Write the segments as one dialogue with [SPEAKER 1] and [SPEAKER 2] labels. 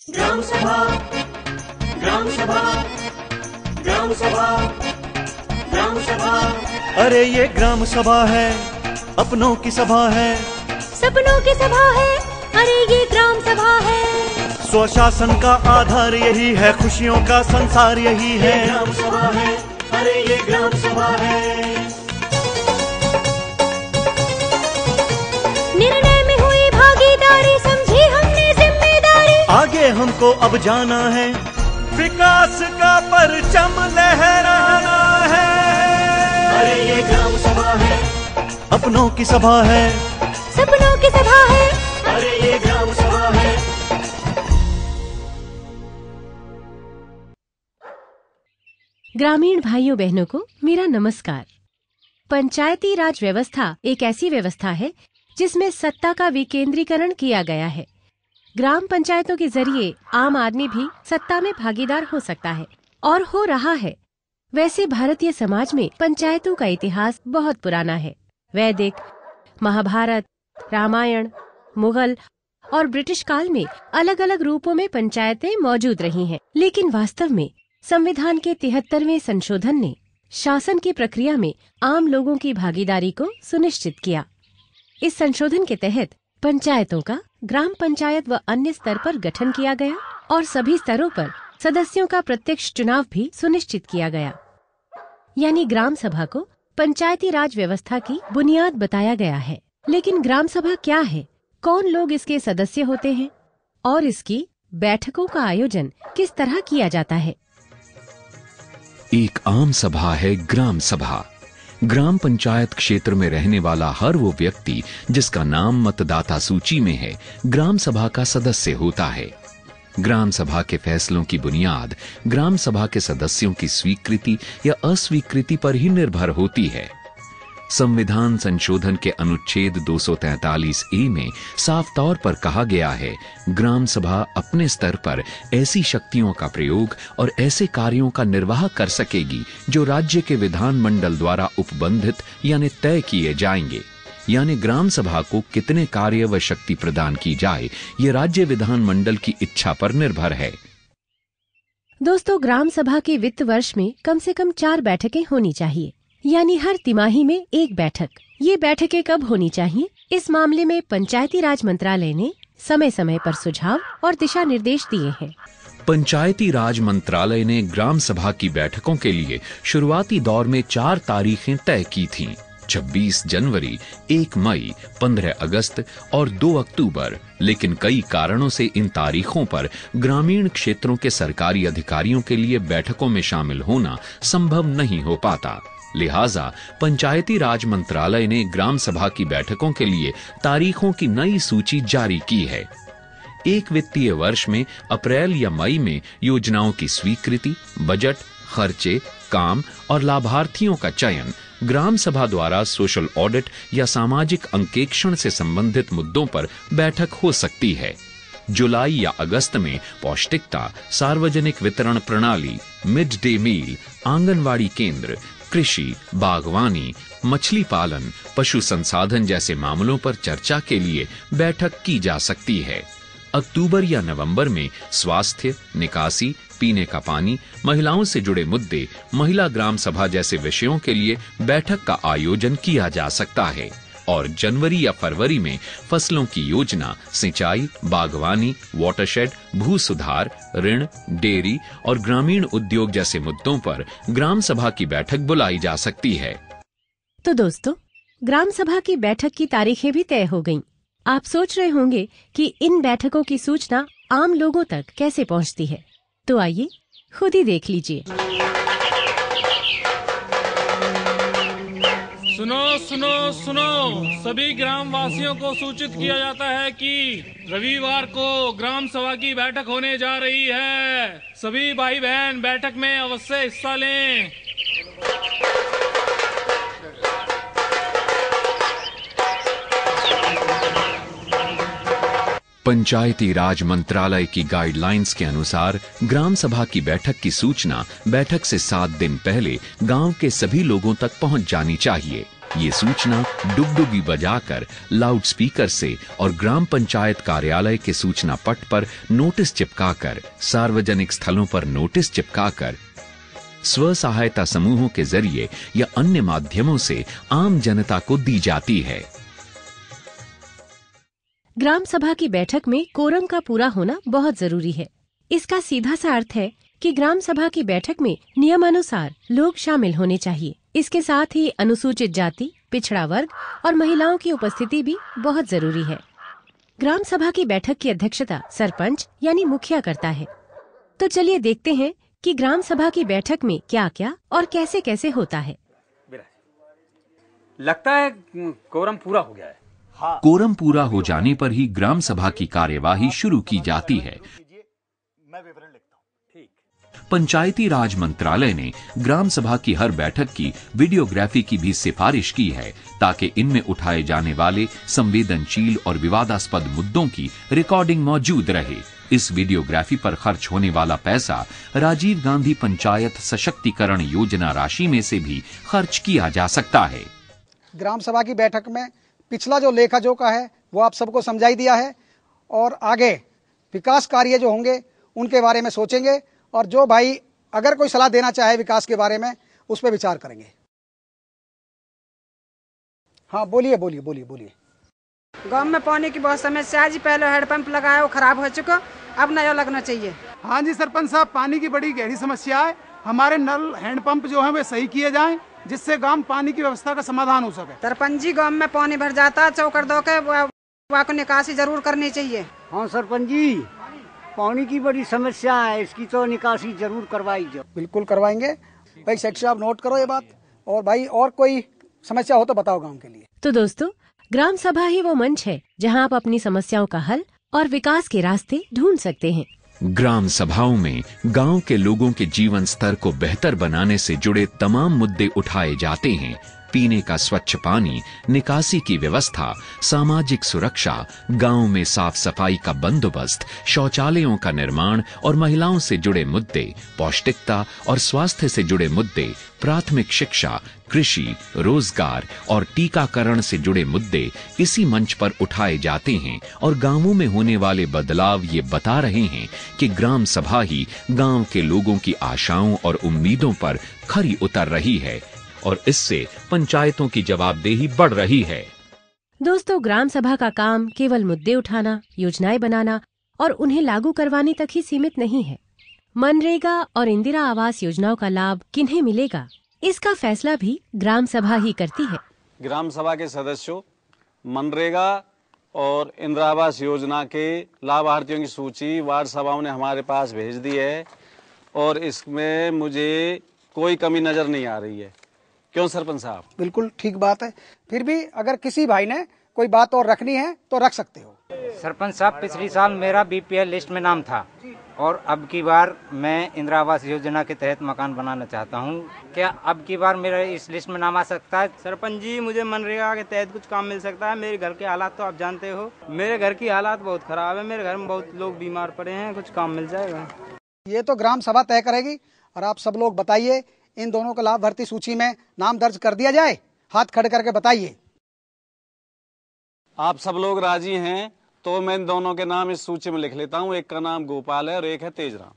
[SPEAKER 1] ग्राम सभा, ग्राम सभा, ग्राम सभा, ग्राम सभा।
[SPEAKER 2] अरे ये ग्राम सभा है, अपनों की सभा है,
[SPEAKER 3] सपनों की सभा है, अरे ये ग्राम सभा है।
[SPEAKER 2] स्वशासन का आधार यही है, खुशियों का संसार यही है।
[SPEAKER 1] ये ग्राम सभा है, अरे ये ग्राम सभा है।
[SPEAKER 3] निर्णय में हुई भागीदारी, समझी हमने जिम्मेदारी।
[SPEAKER 2] आगे हमको अब जाना है, विकास का परचम लहराना है।
[SPEAKER 1] अरे ये ग्राम सभा है,
[SPEAKER 2] अपनों की सभा है,
[SPEAKER 3] सपनों की सभा है,
[SPEAKER 1] अरे ये ग्राम सभा है।
[SPEAKER 3] ग्रामीण भाइयों बहनों को मेरा नमस्कार। पंचायती राज व्यवस्था एक ऐसी व्यवस्था है जिसमें सत्ता का विकेंद्रीकरण किया गया है। ग्राम पंचायतों के जरिए आम आदमी भी सत्ता में भागीदार हो सकता है और हो रहा है। वैसे भारतीय समाज में पंचायतों का इतिहास बहुत पुराना है। वैदिक, महाभारत, रामायण, मुगल और ब्रिटिश काल में अलग अलग रूपों में पंचायतें मौजूद रही हैं। लेकिन वास्तव में संविधान के 73वें संशोधन ने शासन की प्रक्रिया में आम लोगों की भागीदारी को सुनिश्चित किया। इस संशोधन के तहत पंचायतों का ग्राम पंचायत व अन्य स्तर पर गठन किया गया और सभी स्तरों पर सदस्यों का प्रत्यक्ष चुनाव भी सुनिश्चित किया गया। यानी ग्राम सभा को पंचायती राज व्यवस्था की बुनियाद बताया गया है। लेकिन ग्राम सभा क्या है, कौन लोग इसके सदस्य होते हैं और इसकी बैठकों का आयोजन किस तरह किया जाता है?
[SPEAKER 4] एक आम सभा है ग्राम सभा। ग्राम पंचायत क्षेत्र में रहने वाला हर वो व्यक्ति जिसका नाम मतदाता सूची में है, ग्राम सभा का सदस्य होता है। ग्राम सभा के फैसलों की बुनियाद ग्राम सभा के सदस्यों की स्वीकृति या अस्वीकृति पर ही निर्भर होती है। संविधान संशोधन के अनुच्छेद 243 ए में साफ तौर पर कहा गया है, ग्राम सभा अपने स्तर पर ऐसी शक्तियों का प्रयोग और ऐसे कार्यों का निर्वाह कर सकेगी जो राज्य के विधानमंडल द्वारा उपबंधित यानी तय किए जाएंगे। यानी ग्राम सभा को कितने कार्य व शक्ति प्रदान की जाए, ये राज्य विधानमंडल की इच्छा पर निर्भर है।
[SPEAKER 3] दोस्तों, ग्राम सभा के वित्त वर्ष में कम से कम 4 बैठकें होनी चाहिए, यानी हर तिमाही में 1 बैठक। ये बैठकें कब होनी चाहिए, इस मामले में पंचायती राज मंत्रालय ने समय समय पर सुझाव और दिशा निर्देश दिए हैं।
[SPEAKER 4] पंचायती राज मंत्रालय ने ग्राम सभा की बैठकों के लिए शुरुआती दौर में 4 तारीखें तय की थीं: 26 जनवरी, 1 मई, 15 अगस्त और 2 अक्टूबर। लेकिन कई कारणों से इन तारीखों पर ग्रामीण क्षेत्रों के सरकारी अधिकारियों के लिए बैठकों में शामिल होना संभव नहीं हो पाता। लिहाजा पंचायती राज मंत्रालय ने ग्राम सभा की बैठकों के लिए तारीखों की नई सूची जारी की है। एक वित्तीय वर्ष में अप्रैल या मई में योजनाओं की स्वीकृति, बजट, खर्चे, काम और लाभार्थियों का चयन, ग्राम सभा द्वारा सोशल ऑडिट या सामाजिक अंकेक्षण से संबंधित मुद्दों पर बैठक हो सकती है। जुलाई या अगस्त में पौष्टिकता, सार्वजनिक वितरण प्रणाली, मिड डे मील, आंगनवाड़ी केंद्र, कृषि, बागवानी, मछली पालन, पशु संसाधन जैसे मामलों पर चर्चा के लिए बैठक की जा सकती है। अक्टूबर या नवंबर में स्वास्थ्य, निकासी, पीने का पानी, महिलाओं से जुड़े मुद्दे, महिला ग्राम सभा जैसे विषयों के लिए बैठक का आयोजन किया जा सकता है। और जनवरी या फरवरी में फसलों की योजना, सिंचाई, बागवानी, वाटरशेड, भू सुधार, ऋण, डेयरी और ग्रामीण उद्योग जैसे मुद्दों पर ग्राम सभा की बैठक बुलाई जा सकती है।
[SPEAKER 3] तो दोस्तों, ग्राम सभा की बैठक की तारीखें भी तय हो गईं। आप सोच रहे होंगे कि इन बैठकों की सूचना आम लोगों तक कैसे पहुंचती है, तो आइए खुद ही देख लीजिए।
[SPEAKER 5] सुनो सुनो सुनो, सभी ग्राम वासियों को सूचित किया जाता है कि रविवार को ग्राम सभा की बैठक होने जा रही है। सभी भाई बहन बैठक में अवश्य हिस्सा लें।
[SPEAKER 4] पंचायती राज मंत्रालय की गाइडलाइंस के अनुसार ग्राम सभा की बैठक की सूचना बैठक से 7 दिन पहले गांव के सभी लोगों तक पहुंच जानी चाहिए। ये सूचना डुगडुगी बजाकर लाउडस्पीकर से और ग्राम पंचायत कार्यालय के सूचना पट पर नोटिस चिपकाकर, सार्वजनिक स्थलों पर नोटिस चिपकाकर, स्व सहायता समूहों के जरिए या अन्य माध्यमों से आम जनता को दी जाती है।
[SPEAKER 3] ग्राम सभा की बैठक में कोरम का पूरा होना बहुत जरूरी है। इसका सीधा सा अर्थ है कि ग्राम सभा की बैठक में नियमानुसार लोग शामिल होने चाहिए। इसके साथ ही अनुसूचित जाति, पिछड़ा वर्ग और महिलाओं की उपस्थिति भी बहुत जरूरी है। ग्राम सभा की बैठक की अध्यक्षता सरपंच यानी मुखिया करता है। तो चलिए देखते हैं कि ग्राम सभा की बैठक में क्या क्या और कैसे कैसे होता है।
[SPEAKER 6] लगता है कोरम पूरा हो गया है।
[SPEAKER 4] कोरम पूरा हो जाने पर ही ग्राम सभा की कार्यवाही शुरू की जाती है।
[SPEAKER 1] मैं विवरण लिखता हूँ।
[SPEAKER 4] पंचायती राज मंत्रालय ने ग्राम सभा की हर बैठक की वीडियोग्राफी की भी सिफारिश की है ताकि इनमें उठाए जाने वाले संवेदनशील और विवादास्पद मुद्दों की रिकॉर्डिंग मौजूद रहे। इस वीडियोग्राफी पर खर्च होने वाला पैसा राजीव गांधी पंचायत सशक्तिकरण योजना राशि में से भी खर्च किया जा सकता है।
[SPEAKER 7] ग्राम सभा की बैठक में पिछला जो लेखा जोखा है वो आप सबको समझाई दिया है और आगे विकास कार्य जो होंगे उनके बारे में सोचेंगे और जो भाई अगर कोई सलाह देना चाहे विकास के बारे में उस पर विचार करेंगे। हाँ बोलिए बोलिए बोलिए बोलिए।
[SPEAKER 8] गांव में पानी की बहुत समस्या है जी। पहले हैंडपंप लगाया वो खराब हो चुका, अब नया लगना चाहिए।
[SPEAKER 9] हाँ जी सरपंच साहब, पानी की बड़ी गहरी समस्या है। हमारे नल हैंडपंप जो है वे सही किए जाएं जिससे गांव पानी की व्यवस्था का समाधान हो सके।
[SPEAKER 8] सरपंच जी गांव में पानी भर जाता है, चौकर दो के वहाँ को निकासी जरूर करनी चाहिए।
[SPEAKER 10] हाँ सरपंच जी, पानी की बड़ी समस्या है, इसकी तो निकासी जरूर करवाई जाए।
[SPEAKER 7] बिल्कुल करवाएंगे भाई। सेक्रेटरी आप नोट करो ये बात। और भाई और कोई समस्या हो तो बताओ गांव के लिए।
[SPEAKER 3] तो दोस्तों, ग्राम सभा ही वो मंच है जहां आप अपनी समस्याओं का हल और विकास के रास्ते ढूंढ सकते हैं।
[SPEAKER 4] ग्राम सभाओं में गांव के लोगों के जीवन स्तर को बेहतर बनाने से जुड़े तमाम मुद्दे उठाए जाते हैं। पीने का स्वच्छ पानी, निकासी की व्यवस्था, सामाजिक सुरक्षा, गांव में साफ सफाई का बंदोबस्त, शौचालयों का निर्माण और महिलाओं से जुड़े मुद्दे, पौष्टिकता और स्वास्थ्य से जुड़े मुद्दे, प्राथमिक शिक्षा, कृषि, रोजगार और टीकाकरण से जुड़े मुद्दे इसी मंच पर उठाए जाते हैं और गांवों में होने वाले बदलाव ये बता रहे हैं कि ग्राम सभा ही गांव के लोगों की आशाओं और उम्मीदों पर खरी उतर रही है और इससे पंचायतों की जवाबदेही बढ़ रही है।
[SPEAKER 3] दोस्तों, ग्राम सभा का काम केवल मुद्दे उठाना, योजनाएं बनाना और उन्हें लागू करवाने तक ही सीमित नहीं है। मनरेगा और इंदिरा आवास योजनाओं का लाभ किन्हें मिलेगा, इसका फैसला भी ग्राम सभा ही करती है।
[SPEAKER 11] ग्राम सभा के सदस्यों मनरेगा और इंदिरा आवास योजना के लाभार्थियों की सूची वार्ड सभाओं ने हमारे पास भेज दी है और इसमें मुझे कोई कमी नजर नहीं आ रही है। क्यों सरपंच साहब?
[SPEAKER 7] बिल्कुल ठीक बात है। फिर भी अगर किसी भाई ने कोई बात और रखनी है तो रख सकते हो।
[SPEAKER 6] सरपंच साहब, पिछली साल मेरा बीपीएल लिस्ट में नाम था और अब की बार मैं इंदिरा आवास योजना के तहत मकान बनाना चाहता हूं। क्या अब की बार मेरा इस लिस्ट में नाम आ सकता है?
[SPEAKER 12] सरपंच जी, मुझे मनरेगा के तहत कुछ काम मिल सकता है। मेरे घर के हालात तो आप जानते हो, मेरे घर की हालात बहुत खराब है। मेरे घर में बहुत लोग बीमार पड़े हैं, कुछ काम मिल जाएगा?
[SPEAKER 7] ये तो ग्राम सभा तय करेगी और आप सब लोग बताइए, इन दोनों को लाभार्थी सूची में नाम दर्ज कर दिया जाए? हाथ खड़े करके बताइए।
[SPEAKER 11] आप सब लोग राजी हैं तो मैं इन दोनों के नाम इस सूची में लिख लेता हूं। एक का नाम गोपाल है और एक है तेजराम।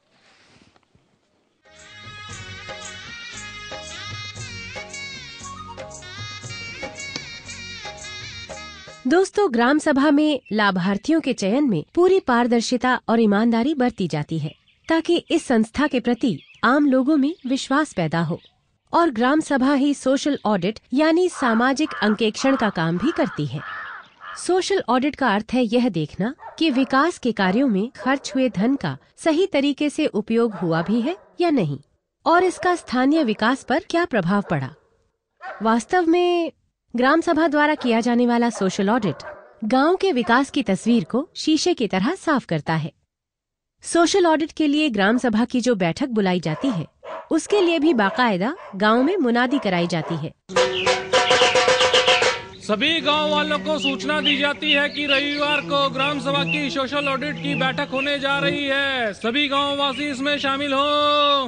[SPEAKER 3] दोस्तों, ग्राम सभा में लाभार्थियों के चयन में पूरी पारदर्शिता और ईमानदारी बरती जाती है ताकि इस संस्था के प्रति आम लोगों में विश्वास पैदा हो। और ग्राम सभा ही सोशल ऑडिट यानी सामाजिक अंकेक्षण का काम भी करती है। सोशल ऑडिट का अर्थ है यह देखना कि विकास के कार्यों में खर्च हुए धन का सही तरीके से उपयोग हुआ भी है या नहीं और इसका स्थानीय विकास पर क्या प्रभाव पड़ा। वास्तव में ग्राम सभा द्वारा किया जाने वाला सोशल ऑडिट गांव के विकास की तस्वीर को शीशे की तरह साफ करता है। सोशल ऑडिट के लिए ग्राम सभा की जो बैठक बुलाई जाती है उसके लिए भी बाकायदा गांव में मुनादी कराई जाती है।
[SPEAKER 5] सभी गांव वालों को सूचना दी जाती है कि रविवार को ग्राम सभा की सोशल ऑडिट की बैठक होने जा रही है। सभी गांव वासी इसमें शामिल हो।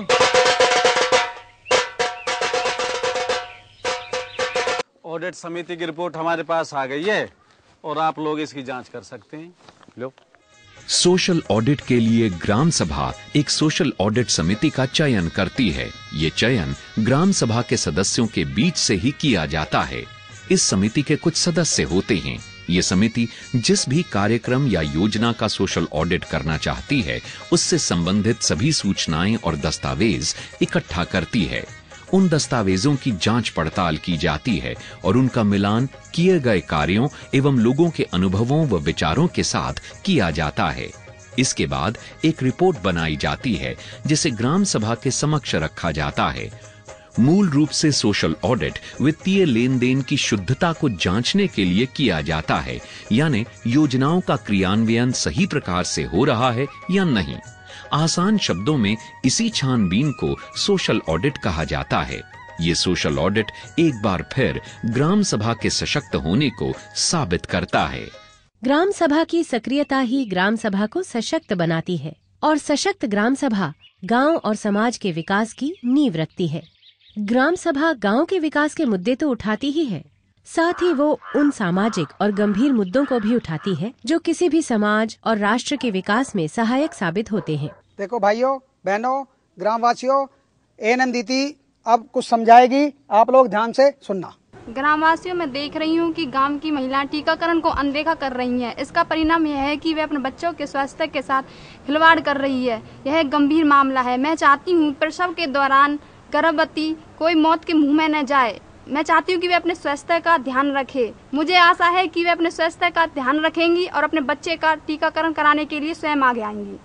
[SPEAKER 11] ऑडिट समिति की रिपोर्ट हमारे पास आ गई है और आप लोग इसकी जांच कर सकते हैं। लो।
[SPEAKER 4] सोशल ऑडिट के लिए ग्राम सभा एक सोशल ऑडिट समिति का चयन करती है। ये चयन ग्राम सभा के सदस्यों के बीच से ही किया जाता है। इस समिति के कुछ सदस्य होते हैं। ये समिति जिस भी कार्यक्रम या योजना का सोशल ऑडिट करना चाहती है, उससे संबंधित सभी सूचनाएं और दस्तावेज इकट्ठा करती है। उन दस्तावेजों की जांच पड़ताल की जाती है और उनका मिलान किए गए कार्यों एवं लोगों के अनुभवों व विचारों के साथ किया जाता है। इसके बाद एक रिपोर्ट बनाई जाती है जिसे ग्राम सभा के समक्ष रखा जाता है। मूल रूप से सोशल ऑडिट वित्तीय लेन देन की शुद्धता को जांचने के लिए किया जाता है, यानी योजनाओं का क्रियान्वयन सही प्रकार से हो रहा है या नहीं। आसान शब्दों में इसी छानबीन को सोशल ऑडिट कहा जाता है। ये सोशल ऑडिट एक बार फिर ग्राम सभा के सशक्त होने को साबित करता है।
[SPEAKER 3] ग्राम सभा की सक्रियता ही ग्राम सभा को सशक्त बनाती है और सशक्त ग्राम सभा गांव और समाज के विकास की नींव रखती है। ग्राम सभा गांव के विकास के मुद्दे तो उठाती ही है, साथ ही वो उन सामाजिक और गंभीर मुद्दों को भी उठाती है जो किसी भी समाज और राष्ट्र के विकास में सहायक साबित होते हैं।
[SPEAKER 7] देखो भाइयों बहनों ग्रामवासियों, एएनएम दीदी अब कुछ समझाएगी, आप लोग ध्यान से सुनना।
[SPEAKER 13] ग्रामवासियों में देख रही हूँ कि गांव की महिलाएं टीकाकरण को अनदेखा कर रही हैं। इसका परिणाम यह है कि वे अपने बच्चों के स्वास्थ्य के साथ खिलवाड़ कर रही है। यह एक गंभीर मामला है। मैं चाहती हूँ प्रसव के दौरान गर्भवती कोई मौत के मुंह में न जाए। मैं चाहती हूँ कि वे अपने स्वास्थ्य का ध्यान रखें। मुझे आशा है कि वे अपने स्वास्थ्य का ध्यान रखेंगी और अपने बच्चे का टीकाकरण कराने के लिए स्वयं आगे आएंगी।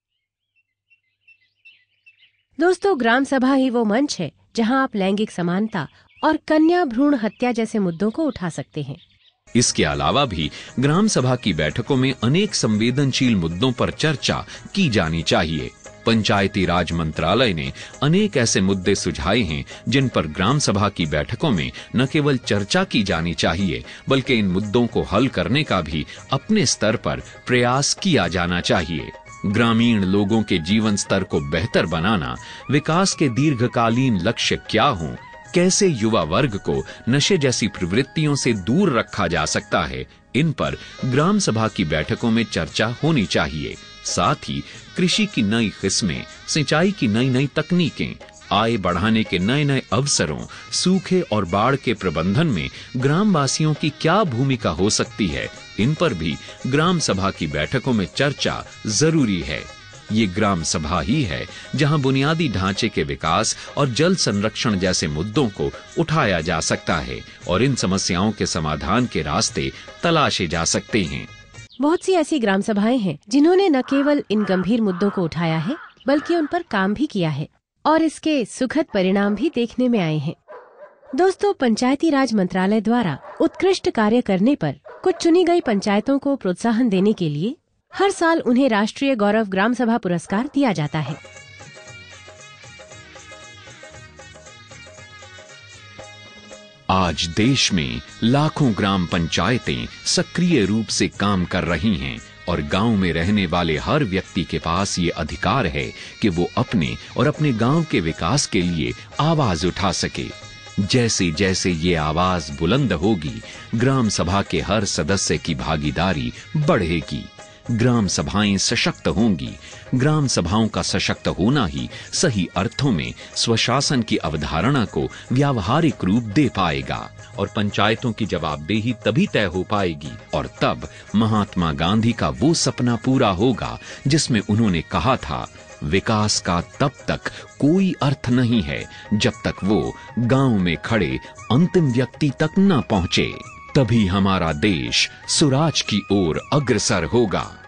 [SPEAKER 3] दोस्तों, ग्राम सभा ही वो मंच है जहां आप लैंगिक समानता और कन्या भ्रूण हत्या जैसे मुद्दों को उठा सकते हैं।
[SPEAKER 4] इसके अलावा भी ग्राम सभा की बैठकों में अनेक संवेदनशील मुद्दों पर चर्चा की जानी चाहिए। पंचायती राज मंत्रालय ने अनेक ऐसे मुद्दे सुझाए हैं जिन पर ग्राम सभा की बैठकों में न केवल चर्चा की जानी चाहिए, बल्कि इन मुद्दों को हल करने का भी अपने स्तर पर प्रयास किया जाना चाहिए। ग्रामीण लोगों के जीवन स्तर को बेहतर बनाना, विकास के दीर्घकालीन लक्ष्य क्या हों, कैसे युवा वर्ग को नशे जैसी प्रवृत्तियों से दूर रखा जा सकता है, इन पर ग्राम सभा की बैठकों में चर्चा होनी चाहिए। साथ ही कृषि की नई किस्में, सिंचाई की नई नई तकनीकें, आय बढ़ाने के नए नए अवसरों, सूखे और बाढ़ के प्रबंधन में ग्रामवासियों की क्या भूमिका हो सकती है, इन पर भी ग्राम सभा की बैठकों में चर्चा जरूरी है। ये ग्राम सभा ही है जहां बुनियादी ढांचे के विकास और जल संरक्षण जैसे मुद्दों को उठाया जा सकता है और इन समस्याओं के समाधान के रास्ते तलाशे जा सकते हैं।
[SPEAKER 3] बहुत सी ऐसी ग्राम सभाएं हैं जिन्होंने न केवल इन गंभीर मुद्दों को उठाया है, बल्कि उन पर काम भी किया है और इसके सुखद परिणाम भी देखने में आए हैं। दोस्तों, पंचायती राज मंत्रालय द्वारा उत्कृष्ट कार्य करने पर कुछ चुनी गई पंचायतों को प्रोत्साहन देने के लिए हर साल उन्हें राष्ट्रीय गौरव ग्राम सभा पुरस्कार दिया जाता है।
[SPEAKER 4] आज देश में लाखों ग्राम पंचायतें सक्रिय रूप से काम कर रही हैं और गांव में रहने वाले हर व्यक्ति के पास ये अधिकार है कि वो अपने और अपने गांव के विकास के लिए आवाज उठा सके। जैसे जैसे ये आवाज बुलंद होगी, ग्राम सभा के हर सदस्य की भागीदारी बढ़ेगी, ग्राम सभाएं सशक्त होंगी। ग्राम सभाओं का सशक्त होना ही सही अर्थों में स्वशासन की अवधारणा को व्यावहारिक रूप दे पाएगा और पंचायतों की जवाबदेही तभी तय हो पाएगी और तब महात्मा गांधी का वो सपना पूरा होगा जिसमें उन्होंने कहा था, विकास का तब तक कोई अर्थ नहीं है जब तक वो गांव में खड़े अंतिम व्यक्ति तक न पहुंचे। तभी हमारा देश सुराज की ओर अग्रसर होगा।